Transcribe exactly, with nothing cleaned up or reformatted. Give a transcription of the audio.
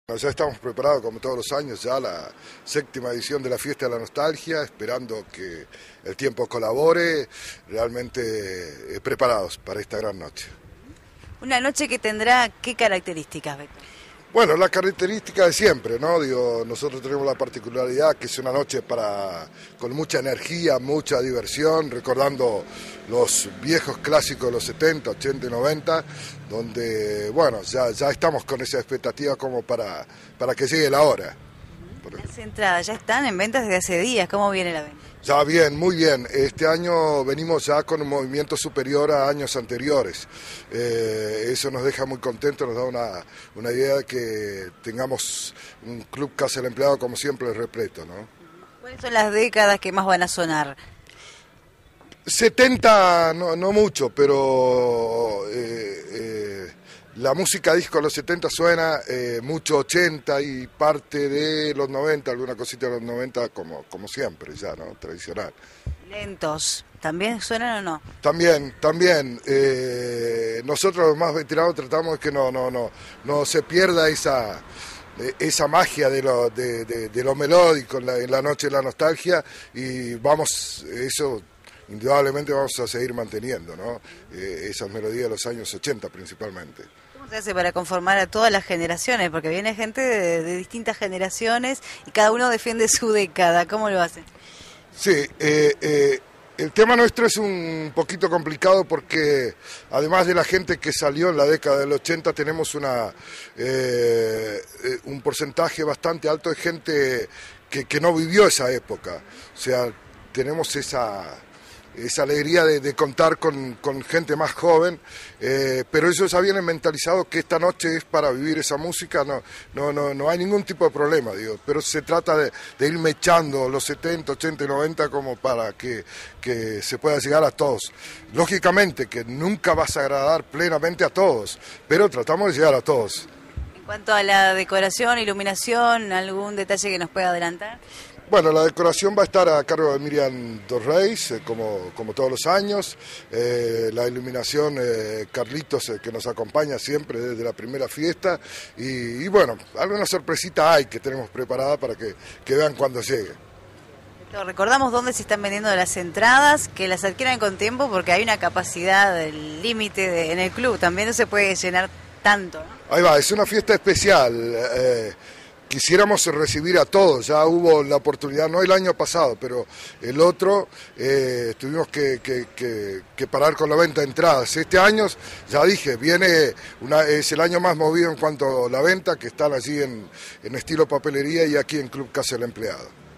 Ya estamos preparados como todos los años, ya la séptima edición de la Fiesta de la Nostalgia, esperando que el tiempo colabore, realmente eh, preparados para esta gran noche. Una noche que tendrá ¿qué características, Beto? Bueno, la característica de siempre, ¿no? Digo, nosotros tenemos la particularidad que es una noche para con mucha energía, mucha diversión, recordando los viejos clásicos de los setenta, ochenta y noventa, donde, bueno, ya, ya estamos con esa expectativa como para, para que llegue la hora. Las entradas ya están en venta desde hace días, ¿cómo viene la venta? Ya bien, muy bien. Este año venimos ya con un movimiento superior a años anteriores. Eh, eso nos deja muy contentos, nos da una, una idea de que tengamos un club Casa del Empleado como siempre repleto, ¿no? ¿Cuáles son las décadas que más van a sonar? setenta no, no mucho, pero eh, eh, la música disco de los setenta suena, eh, mucho ochenta y parte de los noventa, alguna cosita de los noventa como, como siempre ya, ¿no? Tradicional. ¿Lentos? ¿También suenan o no? También, también. Eh, nosotros los más veteranos tratamos de que no, no, no, no se pierda esa... esa magia de lo, de, de, de lo melódico en la, en la noche de la nostalgia, y vamos, eso indudablemente vamos a seguir manteniendo, ¿no? Eh, esas melodías de los años ochenta principalmente. ¿Cómo se hace para conformar a todas las generaciones? Porque viene gente de, de distintas generaciones y cada uno defiende su década. ¿Cómo lo hacen? Sí, eh, eh, el tema nuestro es un poquito complicado porque además de la gente que salió en la década del ochenta, tenemos una eh, un porcentaje bastante alto de gente que, que no vivió esa época. O sea, tenemos esa... esa alegría de, de contar con, con gente más joven, eh, pero ellos ya vienen mentalizados que esta noche es para vivir esa música, no, no, no, no hay ningún tipo de problema, digo, pero se trata de, de ir mechando los setenta, ochenta y noventa como para que, que se pueda llegar a todos. Lógicamente que nunca vas a agradar plenamente a todos, pero tratamos de llegar a todos. En cuanto a la decoración, iluminación, ¿algún detalle que nos pueda adelantar? Bueno, la decoración va a estar a cargo de Miriam Dorreis, eh, como, como todos los años. Eh, la iluminación, eh, Carlitos, eh, que nos acompaña siempre desde la primera fiesta. Y, y bueno, alguna sorpresita hay que tenemos preparada para que, que vean cuando llegue. Recordamos dónde se están vendiendo las entradas, que las adquieran con tiempo porque hay una capacidad límite en el club, también no se puede llenar tanto, ¿no? Ahí va, es una fiesta especial. Eh, Quisiéramos recibir a todos, ya hubo la oportunidad, no el año pasado, pero el otro, eh, tuvimos que, que, que, que parar con la venta de entradas. Este año, ya dije, viene una, es el año más movido en cuanto a la venta, que están allí en, en estilo papelería y aquí en Club Casa del Empleado.